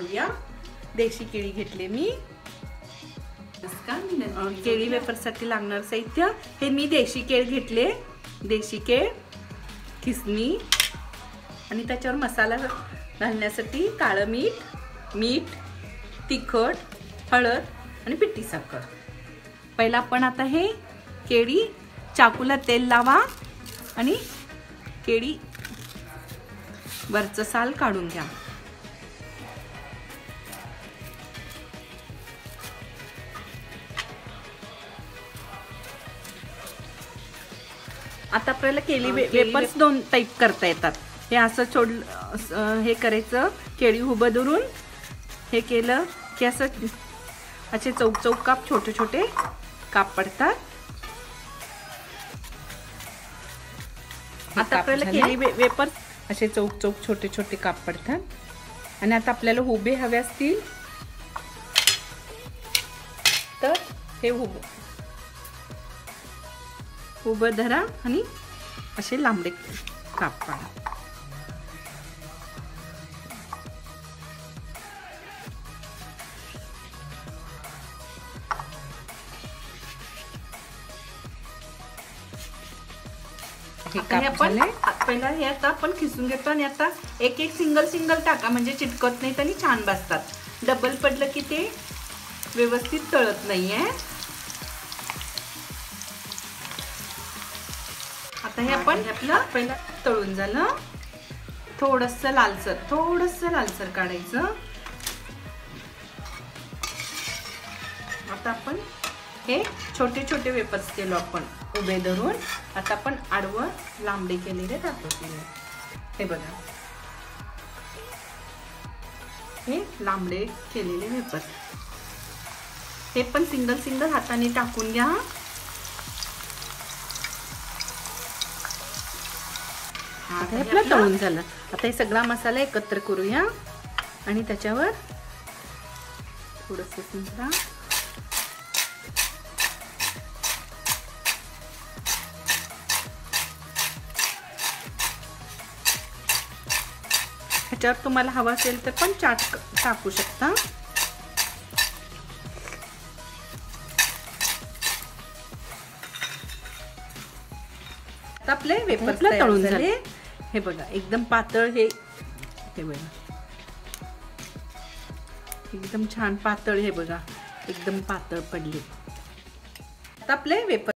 करूया। देशी केळी घेतले मी। केळी वेफरसाठी लागणार साहित्य हे मी देशी केळ घेतले। देशी केळ, किसणी आणि त्याच्यावर मसाला घालण्यासाठी काळं मीठ, तिखट, हळद आणि पिठी साखर। पहिला आपण आता हे केळी चाकूला तेल लावा आणि केळी वरचं साल काढून घ्या। आता आपल्याला केळी वेपर्स दोन टाइप करता येतात। हे असं हे करायचं, केळी उभं धरून हे केलं की असं असे चौक काप छोटे छोटे काप पडतात। आता आपल्याला केळी वेपर्स असे चौक छोटे छोटे काप पडतात आणि आता आपल्याला उभे हवे असतील तर हे उभं धरा आणि असे लांबडे काप पाडा। पहिला हे आता आपण खिसून घेतो आणि आता एक सिंगल टाका म्हणजे चिटकत नाहीत आणि छान बसतात। डबल पडलं की ते व्यवस्थित तळत नाहीये। आता हे आपण आपलं पहिला तळून झालं, थोडस लालसर काढायचं। आता आपण हे छोटे छोटे वेपर्स केलो आपण उभे धरून। आता आपण आडवं लांबडे केलेले टाकतो। हे बघा, हे लांबडे केलेले वेपर्स हे पण सिंगल हाताने टाकून घ्या। आता हे आपलं तळून झालं। आता हे सगळा मसाला एकत्र करूया आणि त्याच्यावर थोडंसं संत्रा, ह्याच्यावर तुम्हाला हवा असेल तर पण चाट टाकू शकता। आपले वेफर्स तळून झाले। हे बघा एकदम पातळ, हे बघा एकदम छान पातळ, हे बघा एकदम पातळ पडले। आता आपले वेफर